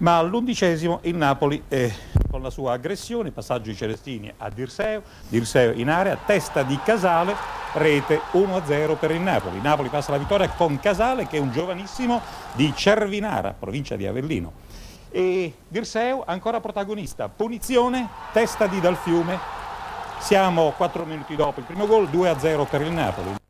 Ma all'11° il Napoli con la sua aggressione, passaggio di Celestini a Dirseu in area, testa di Casale, rete 1-0 per il Napoli. Il Napoli passa la vittoria con Casale, che è un giovanissimo di Cervinara, provincia di Avellino. E Dirseu ancora protagonista, punizione, testa di Dal Fiume. Siamo 4 minuti dopo il primo gol, 2-0 per il Napoli.